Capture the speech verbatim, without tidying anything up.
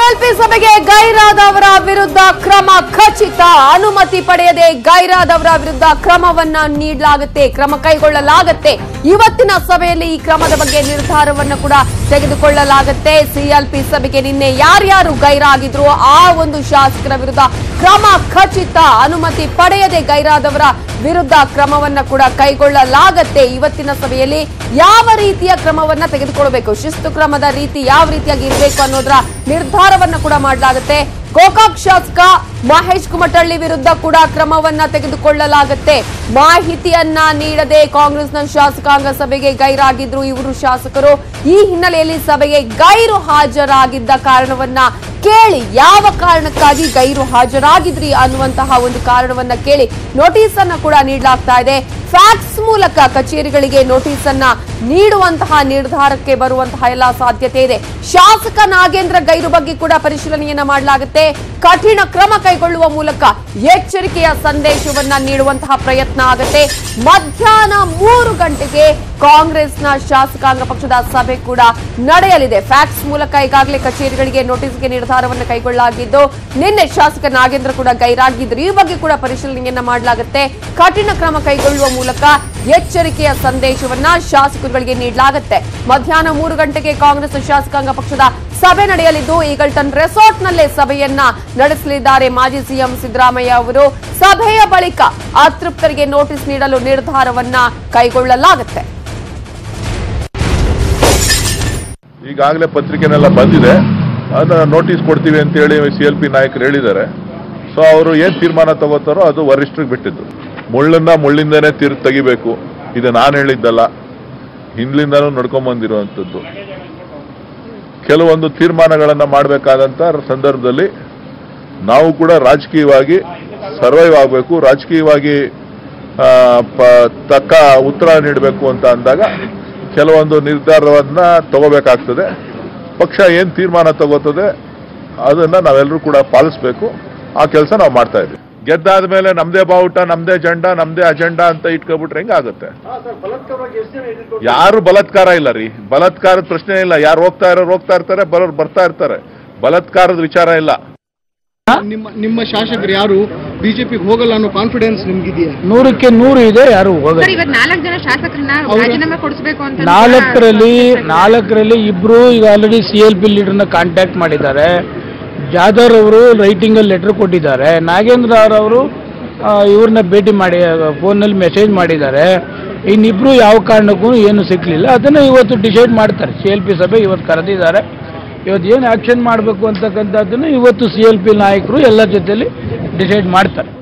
CLP ಸಭೆಗೆ ಗೈರಾದವರ ವಿರುದ್ಧ ಕ್ರಮ ಖಚಿತ. ಅನುಮತಿ ಪಡೆಯದೆ ಗೈರಾದವರ ವಿರುದ್ಧ ಕ್ರಮವನ್ನ ನೀಡಲಾಗುತ್ತೆ, ಕ್ರಮ ಕೈಗೊಳ್ಳಲಾಗುತ್ತೆ. ಇವತ್ತಿನ ಸಭೆಯಲ್ಲಿ ಈ ಕ್ರಮದ ಬಗ್ಗೆ ನಿರ್ಧಾರವನ್ನು ಕೂಡ ತೆಗೆದುಕೊಳ್ಳಲಾಗುತ್ತೆ. ಸಿಎಲ್ಪಿ ಸಭೆಗೆ ನಿನ್ನೆ ಯಾರ್ಯಾರು ಗೈರಾಗಿದ್ರು ಆ ಒಂದು ಶಾಸಕರ ವಿರುದ್ಧ ಕ್ರಮ ಖಚಿತ. ಅನುಮತಿ ಪಡೆಯದೆ ಗೈರಾದವರ ವಿರುದ್ಧ ಕ್ರಮವನ್ನ ಕೂಡ ಕೈಗೊಳ್ಳಲಾಗುತ್ತೆ. ಇವತ್ತಿನ ಸಭೆಯಲ್ಲಿ ಯಾವ ರೀತಿಯ ಕ್ರಮವನ್ನ ತೆಗೆದುಕೊಳ್ಳಬೇಕು, ಶಿಸ್ತು ಕ್ರಮದ ರೀತಿ ಯಾವ ರೀತಿಯಾಗಿ ಇರಬೇಕು ಅನ್ನೋದರ ನಿರ್ಧಾರವನ್ನ ಕೂಡ ಮಾಡಲಾಗುತ್ತೆ. ಗೋಕಾಕ್ ಶಾಸಕ ಮಹೇಶ್ ಕುಮಟಳ್ಳಿ ವಿರುದ್ಧ ಕೂಡ ಕ್ರಮವನ್ನ ತೆಗೆದುಕೊಳ್ಳಲಾಗುತ್ತೆ. ಮಾಹಿತಿಯನ್ನ ನೀಡದೆ ಕಾಂಗ್ರೆಸ್ನ ಶಾಸಕಾಂಗ ಸಭೆಗೆ ಗೈರಾಗಿದ್ರು ಇವರು ಶಾಸಕರು. ಈ ಹಿನ್ನೆಲೆಯಲ್ಲಿ ಸಭೆಗೆ ಗೈರು ಹಾಜರಾಗಿದ್ದ ಕಾರಣವನ್ನ ಕೇಳಿ, ಯಾವ ಕಾರಣಕ್ಕಾಗಿ ಗೈರು ಹಾಜರಾಗಿದ್ರಿ ಅನ್ನುವಂತಹ ಒಂದು ಕಾರಣವನ್ನ ಕೇಳಿ ನೋಟಿಸ್ ಅನ್ನ ಕೂಡ ನೀಡಲಾಗ್ತಾ ಇದೆ. ಫ್ಯಾಕ್ಸ್ ಮೂಲಕ ಕಚೇರಿಗಳಿಗೆ ನೋಟಿಸ್ ಅನ್ನ ನೀಡುವಂತಹ ನಿರ್ಧಾರಕ್ಕೆ ಬರುವಂತಹ ಎಲ್ಲಾ ಸಾಧ್ಯತೆ ಇದೆ. ಶಾಸಕ ನಾಗೇಂದ್ರ ಗೈರು ಬಗ್ಗೆ ಕೂಡ ಪರಿಶೀಲನೆಯನ್ನ ಮಾಡಲಾಗುತ್ತೆ. ಕಠಿಣ ಕ್ರಮ ಕೈಗೊಳ್ಳುವ ಮೂಲಕ ಎಚ್ಚರಿಕೆಯ ಸಂದೇಶವನ್ನ ನೀಡುವಂತಹ ಪ್ರಯತ್ನ ಆಗುತ್ತೆ. ಮಧ್ಯಾಹ್ನ ಮೂರು ಗಂಟೆಗೆ ಕಾಂಗ್ರೆಸ್ನ ಶಾಸಕಾಂಗ ಪಕ್ಷದ ಸಭೆ ಕೂಡ ನಡೆಯಲಿದೆ. ಫ್ಯಾಕ್ಸ್ ಮೂಲಕ ಈಗಾಗಲೇ ಕಚೇರಿಗಳಿಗೆ ನೋಟಿಸ್ಗೆ ನಿರ್ಧಾರವನ್ನು ಕೈಗೊಳ್ಳಲಾಗಿದ್ದು, ನಿನ್ನೆ ಶಾಸಕ ನಾಗೇಂದ್ರ ಕೂಡ ಗೈರಾಗಿದ್ರು. ಈ ಬಗ್ಗೆ ಕೂಡ ಪರಿಶೀಲನೆಯನ್ನ ಮಾಡಲಾಗುತ್ತೆ. ಕಠಿಣ ಕ್ರಮ ಕೈಗೊಳ್ಳುವ ಮೂಲಕ ಎಚ್ಚರಿಕೆಯ ಸಂದೇಶವನ್ನ ಶಾಸಕರುಗಳಿಗೆ ನೀಡಲಾಗುತ್ತೆ. ಮಧ್ಯಾಹ್ನ ಮೂರು ಗಂಟೆಗೆ ಕಾಂಗ್ರೆಸ್ ಶಾಸಕಾಂಗ ಪಕ್ಷದ ಸಭೆ ನಡೆಯಲಿದ್ದು, ಈಗಲ್ಟನ್ ರೆಸಾರ್ಟ್ ನಲ್ಲೇ ಸಭೆಯನ್ನ ನಡೆಸಲಿದ್ದಾರೆ ಮಾಜಿ ಸಿಎಂ ಸಿದ್ದರಾಮಯ್ಯ ಅವರು. ಸಭೆಯ ಬಳಿಕ ಅತೃಪ್ತರಿಗೆ ನೋಟಿಸ್ ನೀಡಲು ನಿರ್ಧಾರವನ್ನ ಕೈಗೊಳ್ಳಲಾಗುತ್ತೆ. ಈಗಾಗಲೇ ಪತ್ರಿಕೆನೆಲ್ಲ ಬಂದಿದೆ, ಅದನ್ನ ನೋಟಿಸ್ ಕೊಡ್ತೀವಿ ಅಂತ ಹೇಳಿ ಸಿಎಲ್ಪಿ ನಾಯಕರು ಹೇಳಿದ್ದಾರೆ. ಸೊ ಅವರು ಏನ್ ತೀರ್ಮಾನ ತಗೋತಾರೋ ಅದು ವರಿಷ್ಠರಿಗೆ ಬಿಟ್ಟಿದ್ದು. ಮುಳ್ಳನ್ನ ಮುಳ್ಳಿಂದನೇ ತೀರ್ ತೆಗಿಬೇಕು, ಇದು ನಾನು ಹೇಳಿದ್ದಲ್ಲ, ಹಿಂದ್ಲಿಂದನೂ ನಡ್ಕೊಂಡ್ ಬಂದಿರುವಂಥದ್ದು. ಕೆಲವೊಂದು ತೀರ್ಮಾನಗಳನ್ನ ಮಾಡಬೇಕಾದಂತ ಸಂದರ್ಭದಲ್ಲಿ ನಾವು ಕೂಡ ರಾಜಕೀಯವಾಗಿ ಸರ್ವೈವ್ ಆಗಬೇಕು, ರಾಜಕೀಯವಾಗಿ ತಕ್ಕ ಉತ್ತರ ನೀಡಬೇಕು ಅಂತ ಅಂದಾಗ ಕೆಲವೊಂದು ನಿರ್ಧಾರವನ್ನ ತಗೋಬೇಕಾಗ್ತದೆ. ಪಕ್ಷ ಏನ್ ತೀರ್ಮಾನ ತಗೋತದೆ ಅದನ್ನ ನಾವೆಲ್ಲರೂ ಕೂಡ ಪಾಲಿಸಬೇಕು. ಆ ಕೆಲಸ ನಾವು ಮಾಡ್ತಾ ಇದ್ದೀವಿ. ಗೆದ್ದಾದ ಮೇಲೆ ನಮ್ದೇ ಬಾವುಟ, ನಮ್ದೇ ಜೆಂಡಾ, ನಮ್ದೇ ಅಜೆಂಡಾ ಅಂತ ಇಟ್ಕೊಬಿಟ್ರೆ ಹೆಂಗಾಗುತ್ತೆ? ಯಾರು ಬಲಾತ್ಕಾರ ಇಲ್ಲ ರೀ, ಬಲಾತ್ಕಾರದ ಪ್ರಶ್ನೆ ಇಲ್ಲ. ಯಾರು ಹೋಗ್ತಾ ಇರೋರು ಹೋಗ್ತಾ ಇರ್ತಾರೆ, ಬರೋರು ಬರ್ತಾ ಇರ್ತಾರೆ. ಬಲಾತ್ಕಾರದ ವಿಚಾರ ಇಲ್ಲ. ನಿಮ್ಮ ನಿಮ್ಮ ಶಾಸಕರು ಯಾರು ಬಿಜೆಪಿಗೆ ಹೋಗಲ್ಲ ಅನ್ನೋ ಕಾನ್ಫಿಡೆನ್ಸ್ ನಿಮ್ಗಿದೆಯಾ? ನೂರಕ್ಕೆ ನೂರು ಇದೆ, ಯಾರು ಹೋಗಲ್ಲ. ನಾಲ್ಕು ಜನ ಶಾಸಕರನ್ನ ರಾಜೀನಾಮೆ ಕೊಡಿಸಬೇಕು ಅಂತ ನಾಲ್ಕರಲ್ಲಿ ನಾಲ್ಕರಲ್ಲಿ ಇಬ್ರು ಈಗ ಆಲ್ರೆಡಿ ಸಿ ಎಲ್ ಪಿ ಲೀಡರ್ನ ಕಾಂಟ್ಯಾಕ್ಟ್ ಮಾಡಿದ್ದಾರೆ. ಜಾಧವ್ ಅವರು ರೈಟಿಂಗ್ ಅಲ್ಲಿ ಲೆಟರ್ ಕೊಟ್ಟಿದ್ದಾರೆ. ನಾಗೇಂದ್ರ ಅವರು ಇವ್ರನ್ನ ಭೇಟಿ ಮಾಡಿ ಫೋನ್ನಲ್ಲಿ ಮೆಸೇಜ್ ಮಾಡಿದ್ದಾರೆ. ಇನ್ನಿಬ್ರು ಯಾವ ಕಾರಣಕ್ಕೂ ಏನು ಸಿಕ್ಕಲಿಲ್ಲ. ಅದನ್ನು ಇವತ್ತು ಡಿಸೈಡ್ ಮಾಡ್ತಾರೆ. ಸಿ ಎಲ್ ಪಿ ಸಭೆ ಇವತ್ತು ಕರೆದಿದ್ದಾರೆ. ಇವತ್ತು ಏನು ಆಕ್ಷನ್ ಮಾಡಬೇಕು ಅಂತಕ್ಕಂಥದ್ದನ್ನು ಇವತ್ತು ಸಿ ಎಲ್ ಪಿ ನಾಯಕರು ಎಲ್ಲ ಜೊತೆಯಲ್ಲಿ ಡಿಸೈಡ್ ಮಾಡ್ತಾರೆ.